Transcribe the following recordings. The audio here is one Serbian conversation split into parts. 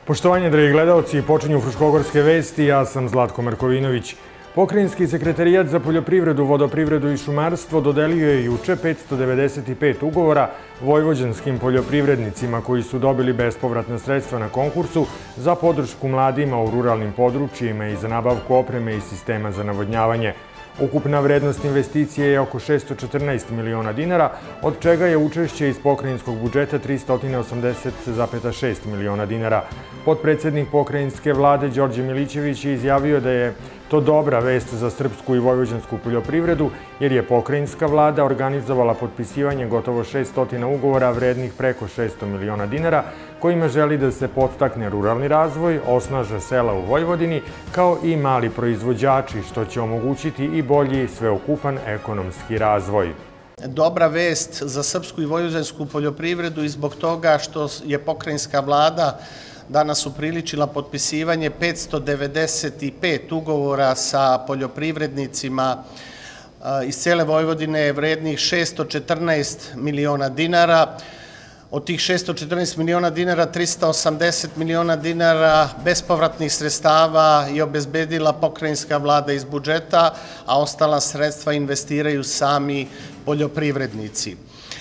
Poštovanje, dragi gledalci, počinju Fruškogorske vesti, ja sam Zlatko Markovinović. Pokrajinski sekretarijat za poljoprivredu, vodoprivredu i šumarstvo dodelio je juče 595 ugovora vojvođanskim poljoprivrednicima koji su dobili bespovratna sredstva na konkursu za podršku mladima u ruralnim područjima i za nabavku opreme i sistema za navodnjavanje. Ukupna vrednost investicije je oko 614 miliona dinara, od čega je učešće iz pokrajinskog budžeta 380,6 miliona dinara. Potpredsednik pokrajinske vlade Đorđe Milićević je izjavio da je to dobra vest za srpsku i vojvođansku poljoprivredu, jer je pokrajinska vlada organizovala potpisivanje gotovo 600 ugovora vrednih preko 600 miliona dinara, kojima želi da se podstakne ruralni razvoj, osnaže sela u Vojvodini, kao i mali proizvođači, što će omogućiti i bolji sveukupan ekonomski razvoj. Dobra vest za srpsku i vojvođansku poljoprivredu i zbog toga što je pokrajinska vlada danas upriličila potpisivanje 595 ugovora sa poljoprivrednicima iz cele Vojvodine vrednih 614 miliona dinara. Od tih 614 miliona dinara, 380 miliona dinara bespovratnih sredstava je obezbedila pokrajinska vlada iz budžeta, a ostala sredstva investiraju sami poljoprivrednici.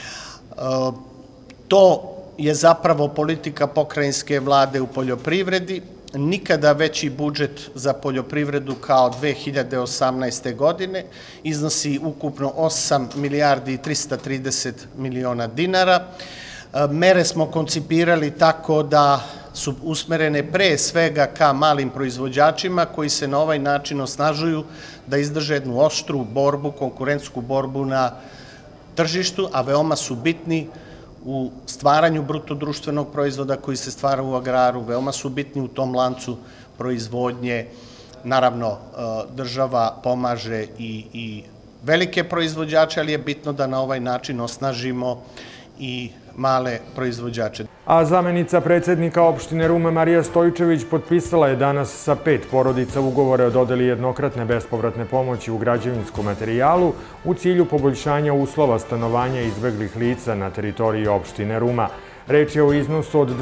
To je zapravo politika pokrajinske vlade u poljoprivredi. Nikada veći budžet za poljoprivredu kao 2018. godine iznosi ukupno 8 milijardi i 330 miliona dinara. Mere smo koncipirali tako da su usmerene pre svega ka malim proizvođačima koji se na ovaj način osnažuju da izdrže jednu oštru borbu, konkurentsku borbu na tržištu, a veoma su bitni u stvaranju brutodruštvenog proizvoda koji se stvara u agraru, veoma su bitni u tom lancu proizvodnje. Naravno, država pomaže i velike proizvođače, ali je bitno da na ovaj način osnažimo i male proizvođače. A zamenica predsednika opštine Ruma Marija Stojčević potpisala je danas sa 5 porodica ugovore o dodeli jednokratne bespovratne pomoći u građevinskom materijalu u cilju poboljšanja uslova stanovanja izbeglih lica na teritoriji opštine Ruma. Reč je o iznosu od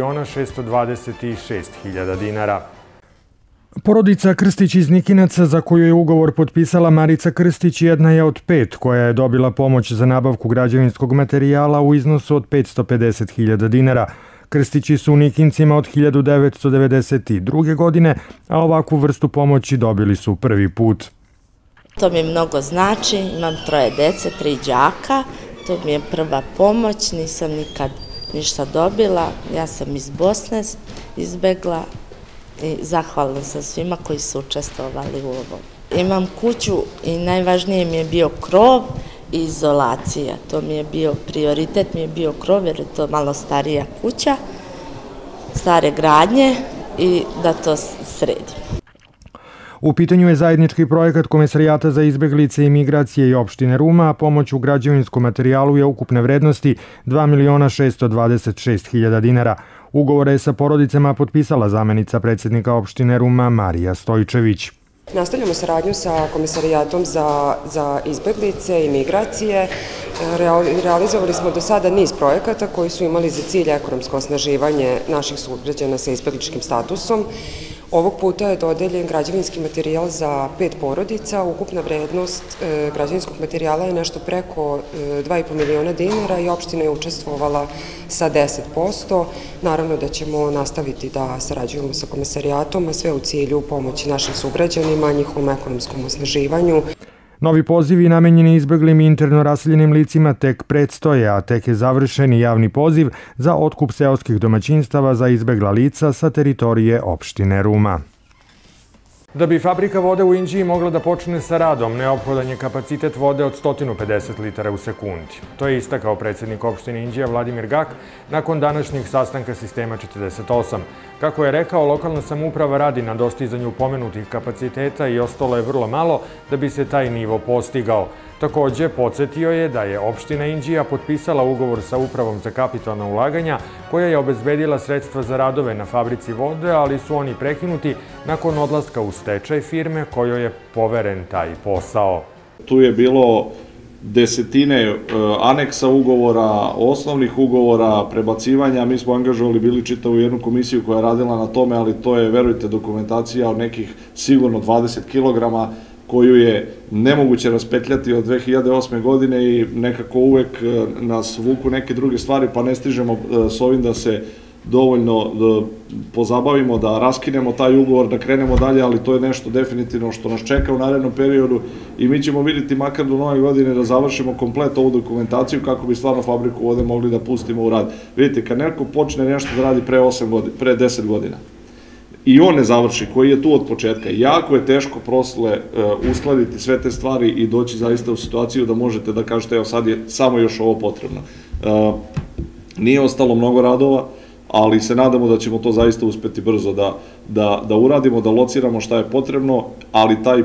2.626.000 dinara. Porodica Krstić iz Nikinaca, za koju je ugovor potpisala Marica Krstić, jedna je od 5 koja je dobila pomoć za nabavku građevinskog materijala u iznosu od 550.000 dinara. Krstići su u Nikincima od 1992. godine, a ovakvu vrstu pomoći dobili su prvi put. To mi mnogo znači, imam 3 dece, 3 đaka, to mi je prva pomoć, nisam nikad ništa dobila, ja sam iz Bosne izbegla. I zahvalna sam svima koji su učestvovali u ovom. Imam kuću i najvažnije mi je bio krov i izolacija. To mi je bio prioritet, mi je bio krov jer je to malo starija kuća, stare gradnje i da to sredim. U pitanju je zajednički projekat Komesarijata za izbeglice i migracije i opštine Ruma, a pomoć u građevinskom materijalu je ukupne vrednosti 2.626.000 dinara. Ugovore je sa porodicama potpisala zamenica predsednika opštine Ruma Marija Stojčević. Nastavljamo saradnju sa Komisarijatom za izbeglice i migracije. Realizovali smo do sada niz projekata koji su imali za cilj ekonomsko osnaživanje naših sugrađana sa izbegličkim statusom. Ovog puta je dodeljen građevinski materijal za 5 porodica. Ukupna vrednost građevinskog materijala je nešto preko 2,5 miliona dinara i opština je učestvovala sa 10%. Naravno da ćemo nastaviti da sarađujemo sa Komisarijatom, a sve u cilju pomoći našim sugrađanima, njihovom ekonomskom osnaživanju. Novi pozivi namenjeni izbeglim i interno raseljenim licima tek predstoje, a tek je završen i javni poziv za otkup seoskih domaćinstava za izbegla lica sa teritorije opštine Ruma. Da bi fabrika vode u Inđiji mogla da počne sa radom, neophodan je kapacitet vode od 150 litara u sekundi. To je istakao predsednik opštine Inđija Vladimir Gak nakon današnjeg sastanka sistema 48. Kako je rekao, lokalna samouprava radi na dostizanju pomenutih kapaciteta i ostalo je vrlo malo da bi se taj nivo postigao. Takođe, podsjetio je da je opština Inđija potpisala ugovor sa Upravom za kapitalna ulaganja koja je obezbedila sredstva za radove na fabrici vode, ali su oni prekinuti nakon odlaska u stečaj firme kojoj je poveren taj posao. Tu je bilo desetine aneksa ugovora, osnovnih ugovora, prebacivanja. Mi smo angažovali bili čitavu jednu komisiju koja je radila na tome, ali to je, verujte, dokumentacija od nekih sigurno 20 kilograma koju je nemoguće raspetljati od 2008. godine i nekako uvek nas vuku neke druge stvari, pa ne stižemo s ovim da se dovoljno pozabavimo, da raskinemo taj ugovor, da krenemo dalje, ali to je nešto definitivno što nas čeka u narednom periodu i mi ćemo vidjeti makar do nove godine da završimo komplet ovu dokumentaciju kako bi stvarno fabriku vode mogli da pustimo u rad. Vidite, kad neko počne nešto da radi pre 10 godina i on ne završi, koji je tu od početka, jako je teško prosle uskladiti sve te stvari i doći zaista u situaciju da možete da kažete evo sad je samo još ovo potrebno. Nije ostalo mnogo radova, ali se nadamo da ćemo to zaista uspeti brzo da uradimo, da lociramo šta je potrebno, ali taj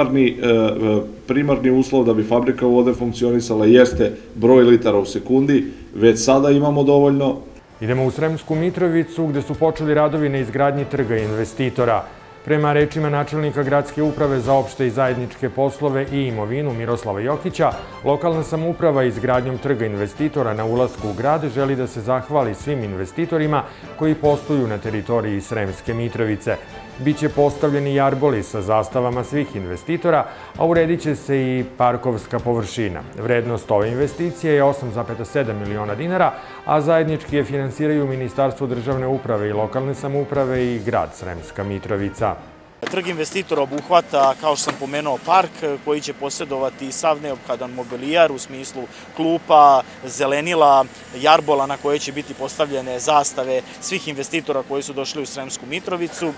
primarni uslov da bi fabrika vode funkcionisala jeste broj litara u sekundi, već sada imamo dovoljno. Idemo u Sremsku Mitrovicu gde su počeli radovi na izgradnji trga investitora. Prema rečima načelnika Gradske uprave za opšte i zajedničke poslove i imovinu Miroslava Jokića, lokalna samouprava izgradnjom trga investitora na ulasku u grad želi da se zahvali svim investitorima koji posluju na teritoriji Sremske Mitrovice. Biće postavljeni jarboli sa zastavama svih investitora, a uredit će se i parkovska površina. Vrednost ove investicije je 8,7 miliona dinara, a zajednički je finansiraju Ministarstvo državne uprave i lokalne samouprave i grad Sremska Mitrovica. Trg investitora obuhvata, kao što sam pomenuo, park koji će posjedovati sav neophodan mobilijar u smislu klupa, zelenila, jarbola na koje će biti postavljene zastave svih investitora koji su došli u Sremsku Mitrovicu.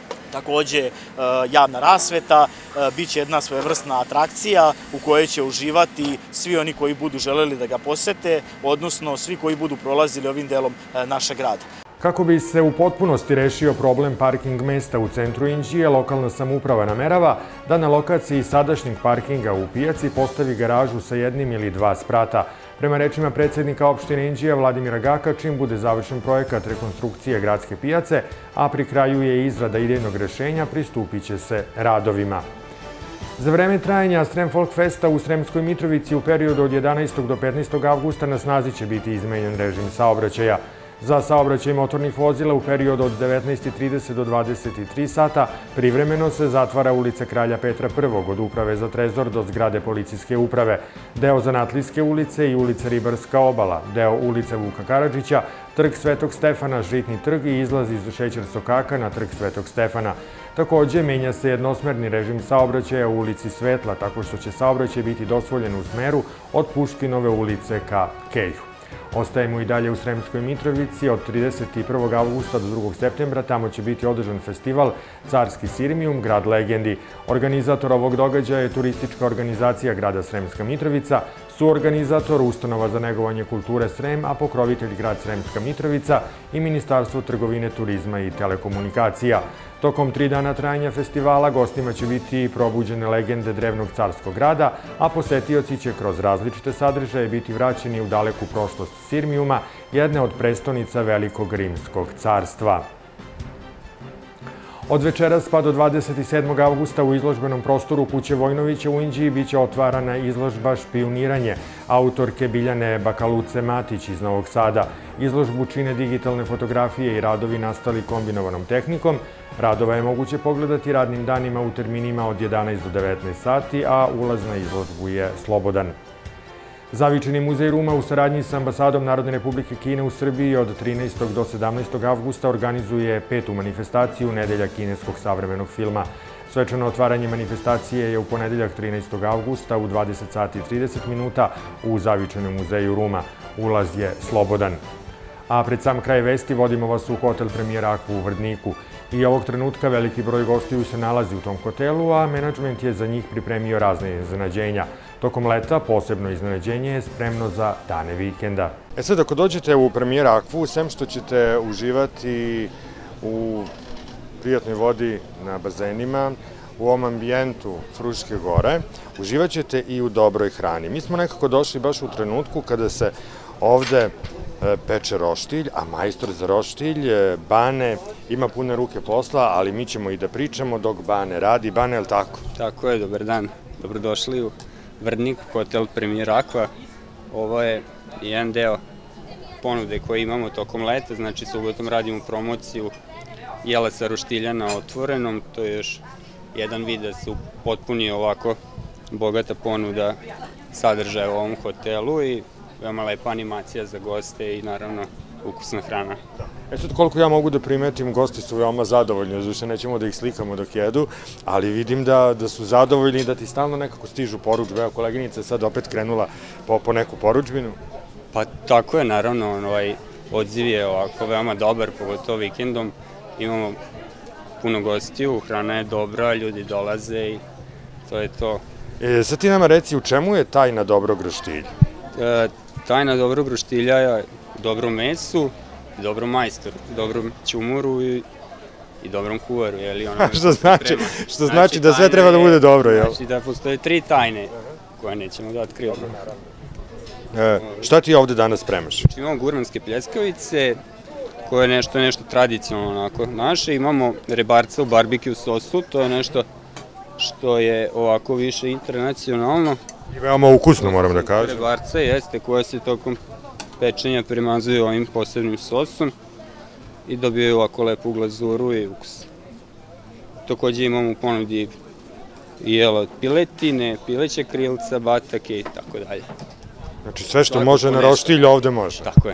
Takođe, javna rasveta, bit će jedna svojevrsna atrakcija u kojoj će uživati svi oni koji budu želeli da ga posete, odnosno svi koji budu prolazili ovim delom našeg grada. Kako bi se u potpunosti rešio problem parking mesta u centru Inđije, lokalna samouprava namerava da na lokaciji sadašnjeg parkinga u pijaci postavi garažu sa jednim ili dva sprata. Prema rečima predsjednika opštine Inđija Vladimira Gaka, čim bude završen projekat rekonstrukcije gradske pijace, a pri kraju je izrada idejnog rešenja, pristupit će se radovima. Za vreme trajanja Srem Folk Festa u Sremskoj Mitrovici u periodu od 11. do 15. avgusta na snazi će biti izmenjen režim saobraćaja. Za saobraćaj motornih vozila u periodu od 19:30 do 23 sata privremeno se zatvara ulica Kralja Petra I od Uprave za trezor do zgrade policijske uprave, deo Zanatlijske ulice i ulica Ribarska obala, deo ulice Vuka Karadžića, trg Svetog Stefana, Žitni trg i izlaz iz Šećer Sokaka na trg Svetog Stefana. Takođe, menja se jednosmerni režim saobraćaja u ulici Svetla, tako što će saobraćaj biti dozvoljen u smeru od Puškinove ulice ka Keju. Ostajemo i dalje u Sremskoj Mitrovici. Od 31. avgusta do 2. septembra tamo će biti održan festival Carski Sirmijum, grad legendi. Organizator ovog događaja je turistička organizacija grada Sremska Mitrovica, suorganizator Ustanova za negovanje kulture Srem, a pokrovitelj grad Sremska Mitrovica i Ministarstvo trgovine, turizma i telekomunikacija. Tokom 3 dana trajanja festivala gostima će biti probuđene legende drevnog carskog grada, a posetioci će kroz različite sadržaje biti vraćeni u daleku prošlost Sirmijuma, jedne od prestonica Velikog rimskog carstva. Od večeras pa do 27. avgusta u izložbenom prostoru Kuće Vojnovića u Inđiji biće otvarana izložba Špijuniranje autorke Biljane Bakaluce Matić iz Novog Sada. Izložbu čine digitalne fotografije i radovi nastali kombinovanom tehnikom. Radova je moguće pogledati radnim danima u terminima od 11 do 19 sati, a ulaz na izložbu je slobodan. Zavičajni muzej Ruma u saradnji sa ambasadom Narodne republike Kine u Srbiji od 13. do 17. avgusta organizuje 5. manifestaciju Nedelja kineskog savremenog filma. Svečano otvaranje manifestacije je u ponedeljak 13. avgusta u 20 sati i 30 minuta u Zavičajnom muzeju Ruma. Ulaz je slobodan. A pred sam kraj vesti vodimo vas u hotel Premijera Aqua u Vrdniku. I ovog trenutka veliki broj gostiju se nalazi u tom hotelu, a menadžment je za njih pripremio razne iznenađenja. Tokom leta posebno iznenađenje je spremno za dane vikenda. Sad, ako dođete u Premijera Aquu, sem što ćete uživati u prijatnoj vodi na bazenima, u ovom ambijentu Fruške gore, uživat ćete i u dobroj hrani. Mi smo nekako došli baš u trenutku kada se ovde peče roštilj, a majstor za roštilj, Bane, ima pune ruke posla, ali mi ćemo i da pričamo dok Bane radi. Bane, je li tako? Tako je, dobar dan. Dobrodošli u Vrdnik, hotel Premier Aqua. Ovo je jedan deo ponude koje imamo tokom leta, znači subotom radimo promociju jela sa roštilja na otvorenom, to je još jedan vid da se potpuni ovako bogata ponuda sadržaja u ovom hotelu i veoma lepa animacija za goste i naravno ukusna hrana. Sad koliko ja mogu da primetim, gosti su veoma zadovoljni, zato nećemo da ih slikamo dok jedu, ali vidim da su zadovoljni i da ti stalno nekako stižu porudžbe. Evo, koleginica je sad opet krenula po neku porudžbinu. Pa tako je, naravno, odziv je ovako veoma dobar, pogotovo vikendom. Imamo puno gostiju, hrana je dobra, ljudi dolaze i to je to. Sad ti nama reci, u čemu je tajna dobrog roštilja? Tajna dobrog roštilja je u dobrom mesu, dobrom majstoru, dobrom ćumoru i dobrom kuvaru. Što znači da sve treba da bude dobro, jel? Znači da postoje 3 tajne koje nećemo da otkrivamo. Šta ti ovde danas spremaš? Imamo gurmanske pljeskavice, koje je nešto tradicionalno onako naše. Imamo rebarca u barbekju sosu, to je nešto što je ovako više internacionalno. I veoma ukusno, moram da kažem. Rebarca jeste, koja se tokom pečenja premazuju ovim posebnim sosom i dobijaju ovako lepu glazuru i ukus. Takođe imamo u ponudi i jela od piletine, pileće krilca, batake i tako dalje. Znači sve što može na roštilj ovde može? Tako je.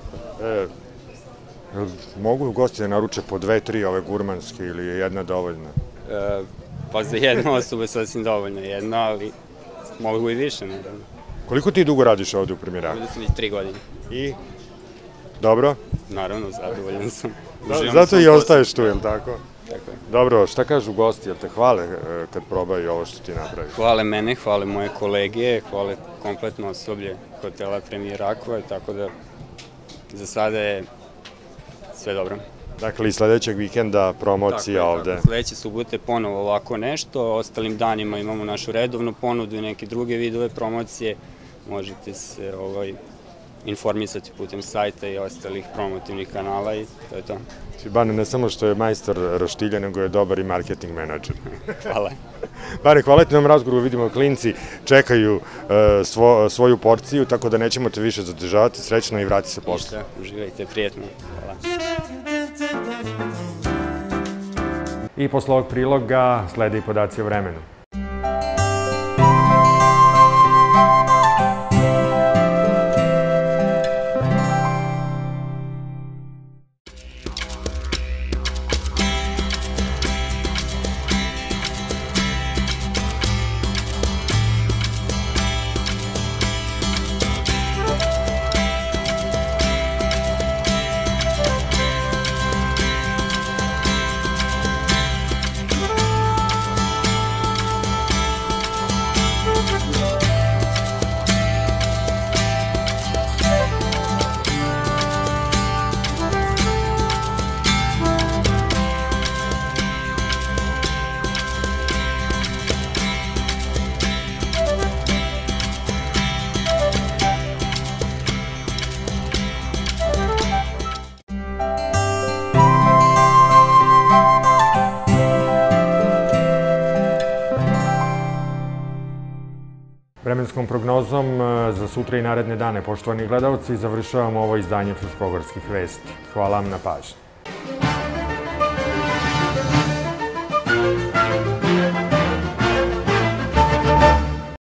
Mogu gosti da naruče po 2-3 ove gurmanske ili je jedna dovoljna? Pa za jednu osobu je sasvim dovoljno jedna, ali mogu i više, naravno. Koliko ti dugo radiš ovde u Premier Aqua? Ovde sam već 3 godine. I? Dobro? Naravno, zadovoljan sam. Zato i ostaješ tu, je li tako? Tako je. Dobro, šta kažu gosti, jel te hvale kad probaju ovo što ti napraviš? Hvale mene, hvale moje kolege, hvale kompletno osoblje hotela Premier Aqua, tako da za sada je sve dobro. Dakle, i sledećeg vikenda promocija ovde. Tako, sledeće subote ponovo ovako nešto, ostalim danima imamo našu redovnu ponudu i neke druge vidove promocije. Možete se informisati putem sajta i ostalih promotivnih kanala i to je to. Bane, ne samo što je majstor roštilja, nego je dobar i marketing menadžer. Hvala. Bane, hvala ti na ovom razgovoru, vidimo klinci čekaju svoju porciju, tako da nećemo te više zadržavati, srećno i vrati se posle. Ništa, uživajte, prijetno. Hvala. I posle ovog priloga slede i podaci o vremenu. Vremenskom prognozom za sutra i naredne dane, poštovani gledalci, završavamo ovo izdanje Fruškogorskih vesti. Hvala vam na pažnji.